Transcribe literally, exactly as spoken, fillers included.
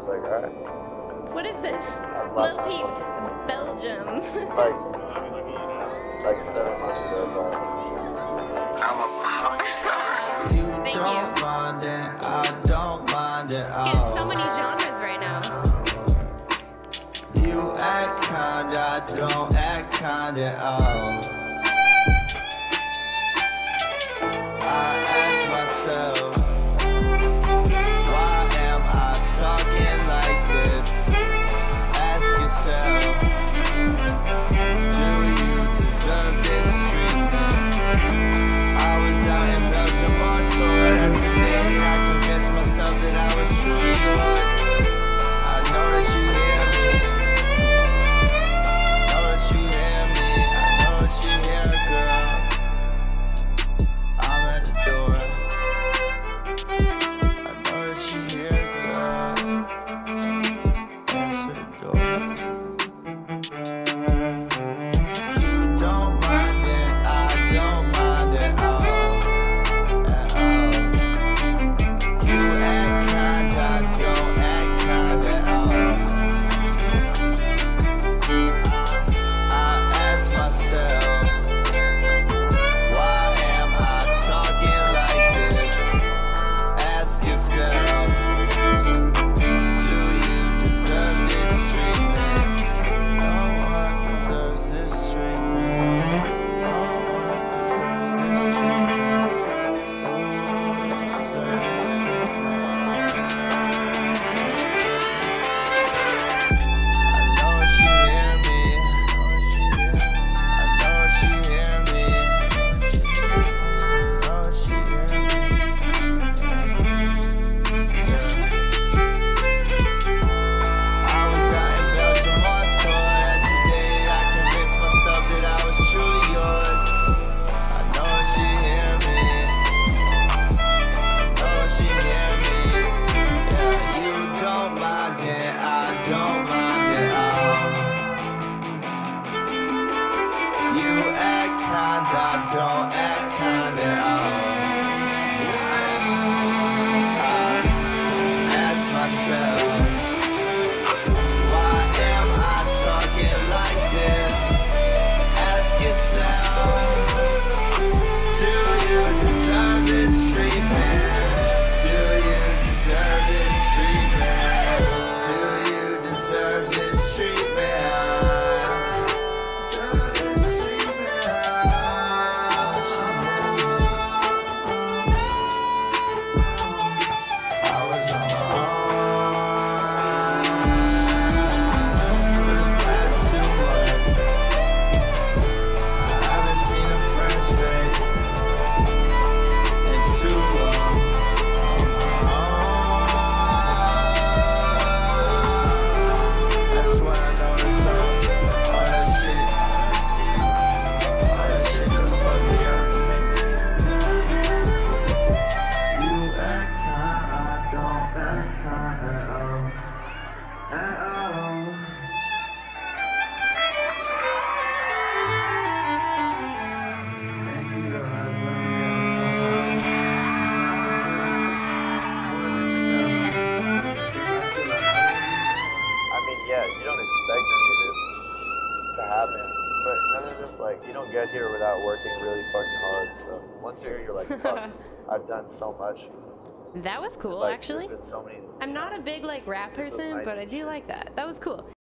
was like, alright. What is this? Lil Peep, Belgium. Like, like seven months ago, probably. I'm a pop star. You Thank don't you. mind it, I don't mind it. Getting so many genres right now. You act kinda, I don't act kinda. Oh. I ask myself, why am I talking like this? Ask yourself, do you deserve this treatment? I was out in Belgium on tour. That's the day that I convinced myself that I was truly yours. I know that you hear me. I know that you hear me. I know that you hear, girl. I'm at the door. I know that you hear, girl. Answer the door. You don't mind it, I don't mind it all. At all. You act kinda, don't act kinda all. I ask myself, why am I talking like this? Ask yourself, do you deserve this treatment? No one deserves this treatment. No one deserves this treatment. No one deserves this I know that you hear me. I know that you hear me. I know that you hear me. I was out in Belgium on tour. That's the day that I convinced myself that I was truly yours. I know that you hear me. I know that you hear me. Yeah, you don't mind it, I don't mind it all. You act kinda, don't act kinda all. I ask myself, why am I talking like this? Ask yourself, do you deserve this treatment? Do you deserve this treatment? Do you deserve this treatment? Deserve this treatment? I was on my own for the past two months. I haven't seen a friend's face in too long. That's when I noticed all, all that shit, all that shit that fucked me up. You act kinda, I don't act kinda at all, at all. Thank you, girl. I love you guys I mean, yeah, you don't expect any of this to happen. But none of this, like, you don't get here without working really fucking hard. So once you're here, you're like, fuck, I've done so much. That was cool, Like, actually. there's been so many. I'm not a big like rap Sleepless person, nights but I and do shit. like that. That was cool.